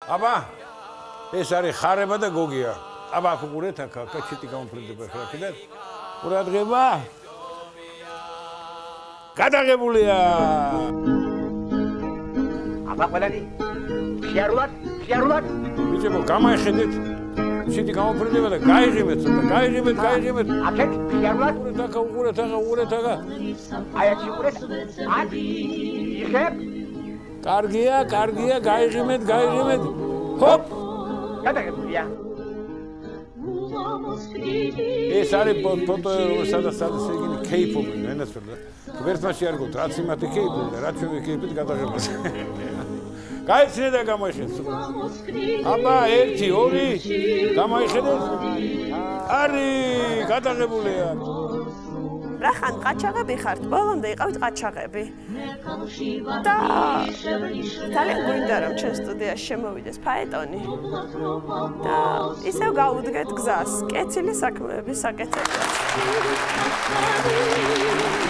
აბა ეს არის ხარება და გოგია. აბა აქ უყურეთ აქ კაჩიტი გამოფრინდება ხა კიდე. ყურადღება. გადაღებულია. აბა ყველანი შეარულად. ბიჭებო, გამაიხედეთ. ჩიტი გამოფრინდება და გაიღიმეთ ცოტა, გაიღიმეთ. აქეთ შეარულად. უყურეთ ახლა. აი აქ შეყურეს. აქ იხებ. კარგია, გაიღიმეთ. ჰოპ! გადაღებულია. ეს არის ფოტო, სადაც იგი кейპობი, ენაცვლა. ვერთმაში არ გქონდა, რაც იმათი кейპობი და რაც ჩვენი кейპით გადაღებას. გაიცნე და გამოიხედეთ. აბა 1 2 გამოიხედეთ. არის გადაღებულია. რახან ყაჩაღები ხართ? ბოლომდე იყავით ყაჩაღები. და ძალიან გვინდა რომ ჩვენ სტუდიაში შემოვიდეს ფაეტონი. და ისევ გავუდგეთ გზას, კეთილი საქმეების საკეთებლად.